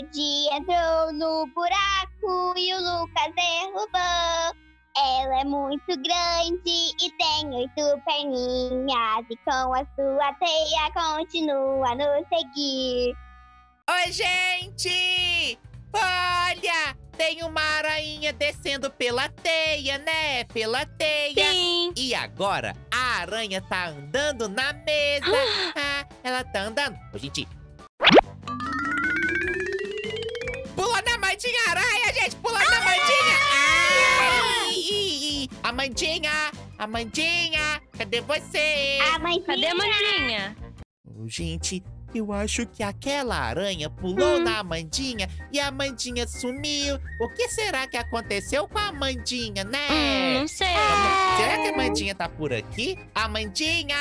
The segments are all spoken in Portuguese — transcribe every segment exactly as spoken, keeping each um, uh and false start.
parede, entrou no buraco e o Lucas derrubou. Ela é muito grande e tem oito perninhas, e com a sua teia continua a nos seguir. Oi, gente! Olha! Tem uma aranha descendo pela teia, né? Pela teia. Sim. E agora, a aranha tá andando na mesa. Ah, ela tá andando. Ô, gente. Pulou na mandinha, aranha, gente! Pulou na mandinha! Ai! Amandinha! Amandinha! Cadê você? Amandinha! Cadê a Amandinha? Ô, gente, eu acho que aquela aranha pulou Hum. na Amandinha e a Amandinha sumiu. O que será que aconteceu com a Amandinha, né? Hum, não sei. Será que a Amandinha tá por aqui? Amandinha!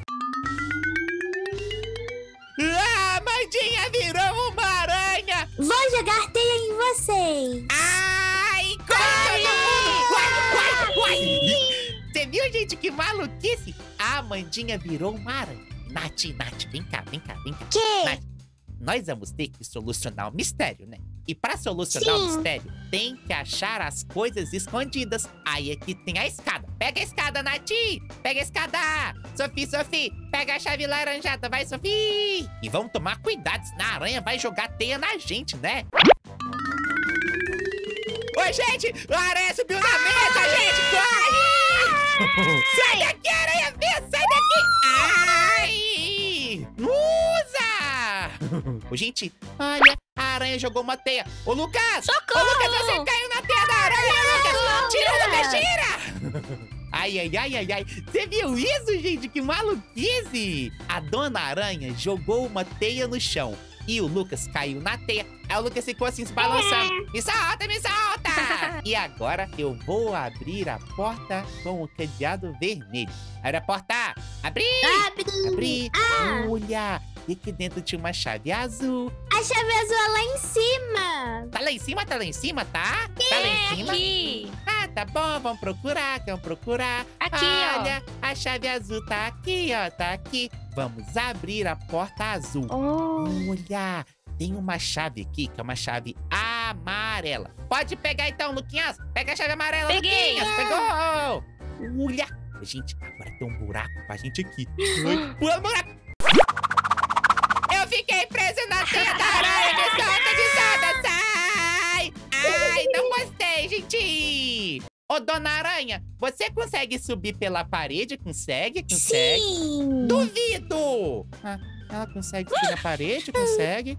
A Amandinha virou uma aranha! Vou jogar teia em vocês. Ai, corre todo mundo! Uai, uai, uai! Você viu, gente, que maluquice? A Amandinha virou uma aranha. Nath, Nath, vem cá, vem cá, vem cá. Que? Nath, nós vamos ter que solucionar o mistério, né? E pra solucionar Sim. o mistério, tem que achar as coisas escondidas. Aí aqui tem a escada. Pega a escada, Nath! Pega a escada! Sophie, Sophie, pega a chave laranjada, vai, Sophie! E vamos tomar cuidado, senão a aranha vai jogar teia na gente, né? Oi, gente! A aranha subiu na mesa, gente! Corre! Sai daqui, aranha! Vem, sai daqui! Ai! Usa! Ô, gente, olha, a aranha jogou uma teia. Ô, Lucas! Socorro! Ô, Lucas, você caiu na teia da aranha, Lucas! Lucas! Tira, Lucas, tira! Ai, ai, ai, ai, ai. Você viu isso, gente? Que maluquice! A dona aranha jogou uma teia no chão. E o Lucas caiu na teia. Aí o Lucas ficou assim se balançando. Me solta, me solta! E agora eu vou abrir a porta com o cadeado vermelho. Abre a porta! Abri! Abre. Abri! Ah. Olha! E aqui dentro tinha uma chave azul. A chave azul é lá em cima. Tá lá em cima? Tá lá em cima, tá? Tá lá em cima? Aqui. Ah, tá bom, vamos procurar, vamos procurar. Aqui, ó. Olha, a chave azul tá aqui, ó, tá aqui. Vamos abrir a porta azul. Oh. Olha, tem uma chave aqui, que é uma chave amarela. Pode pegar então, Luquinhas. Pega a chave amarela, Peguei. Luquinhas. Pegou. Olha. Gente, agora tem um buraco pra gente aqui. Ai, pula no buraco. Eu fiquei preso na teia da aranha. Me solta, me solta, sai. Ai, não gostei, gente. Ô, dona aranha, você consegue subir pela parede? Consegue? Consegue? Sim. Duvido! Ah, ela consegue subir na parede? Consegue?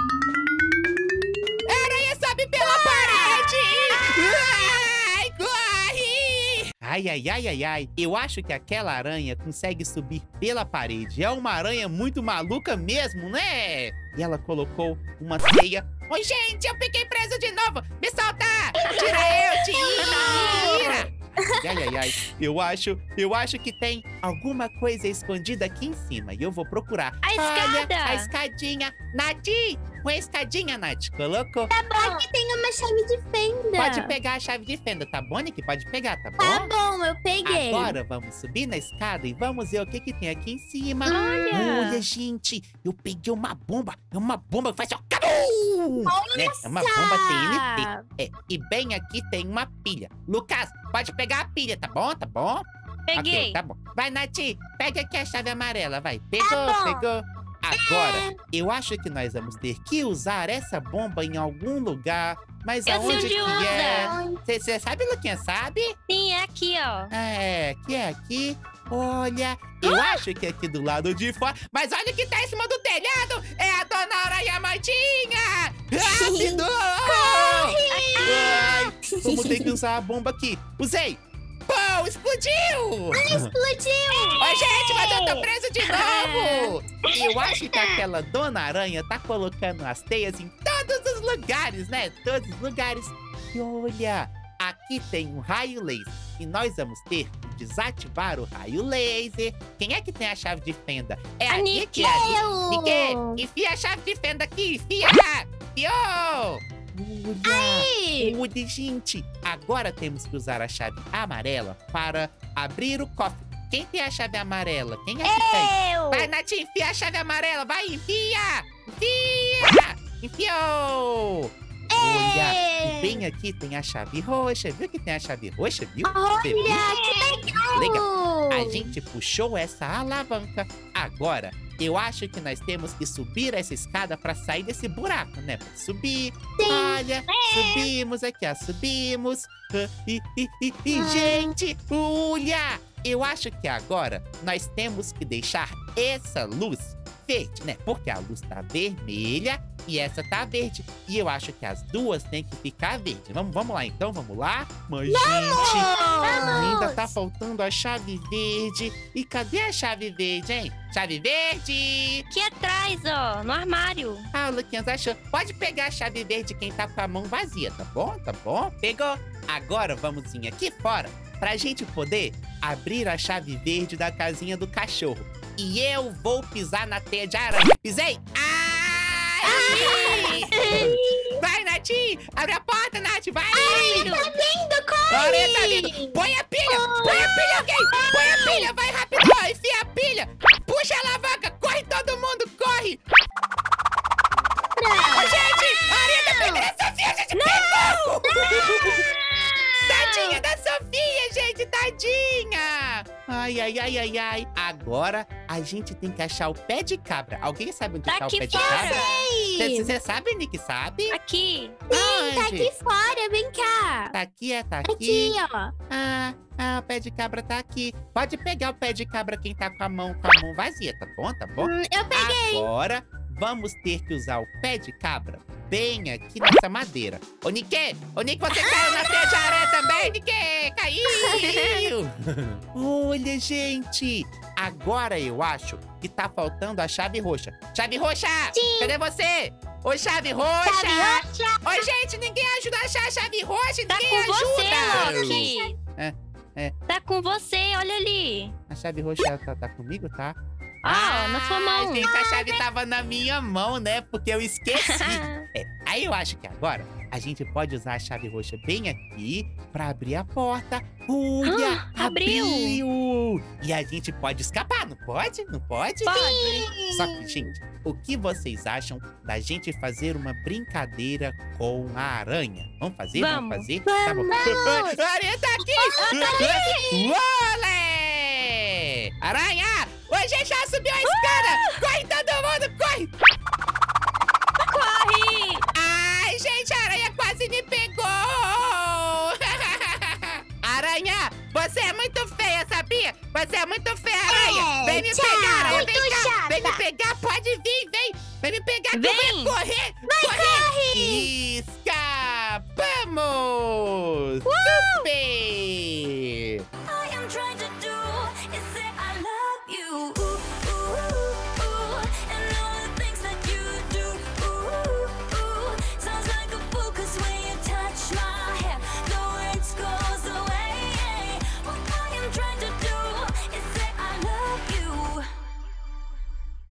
A aranha sobe pela parede! Ai, corre! Ai, ai, ai, ai, ai. Eu acho que aquela aranha consegue subir pela parede. É uma aranha muito maluca mesmo, né? E ela colocou uma teia. Oi, gente, eu fiquei preso de novo! Me solta! Tira eu, tira! Ai, ai, ai. Eu acho, eu acho que tem alguma coisa escondida aqui em cima. E eu vou procurar. A Olha, escada. a escadinha. Nath, com a escadinha, Nath. Colocou. Aqui tem uma chave de fenda. Pode pegar a chave de fenda, tá bom, Nick? Pode pegar, tá bom? Tá bom, eu peguei. Agora vamos subir na escada e vamos ver o que que tem aqui em cima. Olha. Olha, gente, eu peguei uma bomba. É uma bomba que faz assim, ó, cabum! Né? É uma bomba T N T. É, e bem aqui tem uma pilha. Lucas, pode pegar a pilha, tá bom? Tá bom? Peguei. Ok, tá bom. Vai, Nath, pega aqui a chave amarela, vai. Pegou, Tá bom. pegou. Agora, eu acho que nós vamos ter que usar essa bomba em algum lugar. Mas Eu sei aonde onde que usa. é? Você sabe, Luquinha, sabe? Sim, é aqui, ó. É, que é aqui. Olha, eu acho que é aqui do lado de fora. Mas olha o que tá em cima do telhado. É a dona Aranha Mandinha. Rápido! Ai, vamos ter que usar a bomba aqui. Usei. Pô, explodiu! Explodiu. Oi, gente, mas eu tô preso de novo! E eu acho que aquela dona aranha tá colocando as teias em todos os lugares, né? Todos os lugares. E olha, aqui tem um raio laser. E nós vamos ter que desativar o raio laser. Quem é que tem a chave de fenda? É a, A Nick. Nick. É a Nick. Eu. Nick, enfia a chave de fenda aqui, enfia! Enfiou! Olha! Olha, gente! Agora temos que usar a chave amarela para abrir o cofre. Quem tem a chave amarela? Quem é que tem? Eu. Vai, Nath, enfia a chave amarela! Vai, enfia! Enfia! Enfiou! Olha, e bem aqui tem a chave roxa. Viu que tem a chave roxa, viu? Você viu? Olha, que Legal. legal. A gente puxou essa alavanca. Agora, eu acho que nós temos que subir essa escada pra sair desse buraco, né? Pra subir. Olha, subimos aqui, ó. Subimos. Ah, E, e, e, e, gente, olha! Eu acho que agora nós temos que deixar essa luz verde, né? Porque a luz tá vermelha e essa tá verde. E eu acho que as duas têm que ficar verde. Vamos, vamos lá, então, vamos lá. Mas, gente, ainda tá faltando a chave verde. E cadê a chave verde, hein? Chave verde! Aqui atrás, ó, no armário. Ah, o Luquinhas achou. Pode pegar a chave verde quem tá com a mão vazia, tá bom? Tá bom? Pegou. Agora vamos vir aqui fora pra gente poder abrir a chave verde da casinha do cachorro. E eu vou pisar na teia de aranha. Pisei? Ai! Vai, Nath! Abre a porta, Nath! Vai! Rápido. Tá vindo, corre. A aranha tá vindo! Põe a pilha! Põe a pilha, alguém! Põe a pilha! Vai rápido! Ó, enfia a pilha! Puxa a alavanca! Corre todo mundo! Corre! Ô, gente! A aranha tá pegando a Sofia! A gente pegou! Tadinha da Sofia, gente! Tadinha! Ai, ai, ai, ai, ai. Agora a gente tem que achar o pé de cabra. Alguém sabe onde Tá está o aqui pé de fora. cabra? Você sabe, Nick? Sabe? Aqui. Sim, tá Aonde? aqui fora, vem cá. Tá aqui, é? Tá Aqui, aqui. ó. Ah, ah, o pé de cabra tá aqui. Pode pegar o pé de cabra quem tá com a mão, com a mão vazia, tá bom? Tá bom? Hum, eu peguei. Agora vamos ter que usar o pé de cabra bem aqui nessa madeira. Ô, Nique! Ô, Nique, você caiu na teia de aranha também, Nique! Caiu! Olha, gente! Agora eu acho que tá faltando a chave roxa. Chave roxa! Sim. Cadê você? Ô, chave roxa! Chave roxa. Ô, gente, ninguém ajuda a achar a chave roxa! Tá Ninguém com você, ajuda! Loki. É, é. Tá com você, olha ali. A chave roxa tá, tá comigo, tá? Ó, na sua mão. Gente, a chave tava na minha mão, né? Porque eu esqueci. É, aí eu acho que agora a gente pode usar a chave roxa bem aqui pra abrir a porta. Olha, Ah, abriu. abriu! E a gente pode escapar, não pode? Não pode? Pode. Só que, gente, o que vocês acham da gente fazer uma brincadeira com a aranha? Vamos fazer? Vamos. fazer? Tá bom. A aranha tá aqui! Olé! Aranha! Ô, gente, já subiu a escada! Corre todo mundo, corre! Corre! Ai, gente, a aranha quase me pegou! Aranha, você é muito feia, sabia? Você é muito feia, aranha! É, Vem me tchau, pegar, aranha! Vem muito cá! chata. Vem me pegar, pode vir, vem! Vem me pegar que eu Vem. vou correr! Vai, corre! Escapamos! Super!